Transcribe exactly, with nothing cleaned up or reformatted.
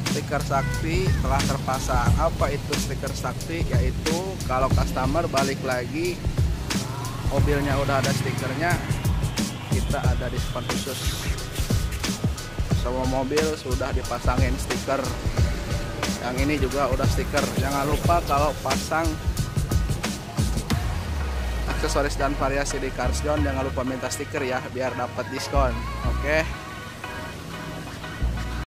stiker sakti telah terpasang. Apa itu stiker sakti? Yaitu kalau customer balik lagi mobilnya udah ada stikernya, kita ada diskon khusus. Semua mobil sudah dipasangin stiker. Yang ini juga udah stiker. Jangan lupa kalau pasang aksesoris dan variasi di Cars Zone, jangan lupa minta stiker ya biar dapat diskon. Oke.